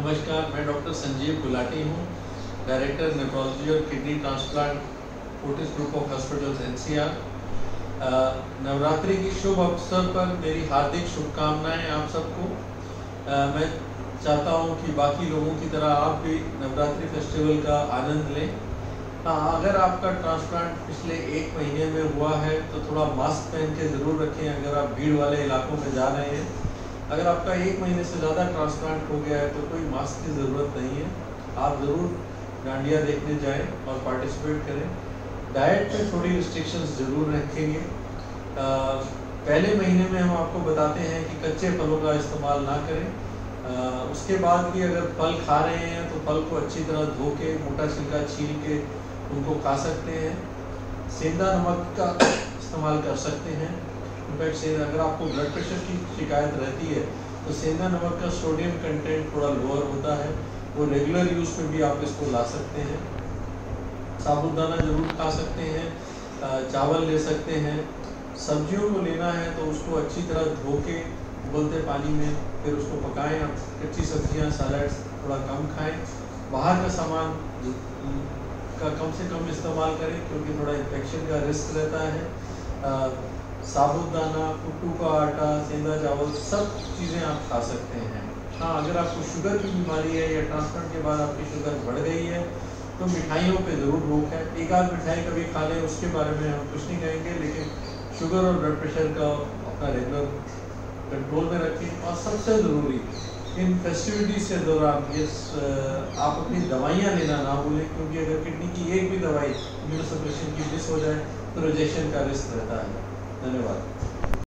नमस्कार, मैं डॉक्टर संजीव गुलाटी हूँ, डायरेक्टर नेफ्रोलॉजी और kidney transplant Fortis group of hospitals NCR। Navratri की शुभ अवसर पर मेरी हार्दिक शुभकामनाएं आप सबको। मैं चाहता हूँ कि बाकी लोगों की तरह आप भी नवरात्रि फेस्टिवल का आनंद लें। अगर आपका ट्रांसप्लांट पिछले 1 महीने में हुआ है तो थोड़ा मास्क पहन के ज़रूर रखें अगर आप भीड़ वाले इलाकों में जा रहे हैं। अगर आपका 1 महीने से ज़्यादा ट्रांसप्लांट हो गया है तो कोई मास्क की ज़रूरत नहीं है। आप ज़रूर डांडिया देखने जाएं और पार्टिसिपेट करें। डाइट पे थोड़ी रिस्ट्रिक्शंस ज़रूर रखेंगे। पहले महीने में हम आपको बताते हैं कि कच्चे फलों का इस्तेमाल ना करें। उसके बाद भी अगर फल खा रहे हैं तो फल को अच्छी तरह धो के मोटा छिलका छील के उनको खा सकते हैं। सेंधा नमक का इस्तेमाल कर सकते हैं। इनफैक्ट अगर आपको ब्लड प्रेशर की शिकायत रहती है तो सेंधा नमक का सोडियम कंटेंट थोड़ा लोअर होता है, वो रेगुलर यूज़ में भी आप इसको ला सकते हैं। साबूदाना जरूर खा सकते हैं, चावल ले सकते हैं। सब्जियों को लेना है तो उसको अच्छी तरह धो के उबलते पानी में फिर उसको पकाएं। कच्ची सब्जियां, सैलड्स थोड़ा कम खाएं। बाहर का सामान का कम से कम इस्तेमाल करें क्योंकि थोड़ा इन्फेक्शन का रिस्क रहता है। साबूदाना, कुट्टू का आटा, सेंधा चावल सब चीज़ें आप खा सकते हैं। हाँ, अगर आपको शुगर की बीमारी है या ट्रांसप्लांट के बाद आपकी शुगर बढ़ गई है तो मिठाइयों पे ज़रूर रोक है। एक आध मिठाई कभी खा लें उसके बारे में हम कुछ नहीं कहेंगे, लेकिन शुगर और ब्लड प्रेशर का अपना रेगुलर कंट्रोल में रखें। और सबसे ज़रूरी इन फेस्टिविटीज़ के दौरान आप अपनी दवाइयाँ लेना ना भूलें, क्योंकि अगर किडनी की एक भी दवाई इम्यूनोसप्रेशन की मिस हो जाए तो रिजेक्शन का रिस्क रहता है। धन्यवाद।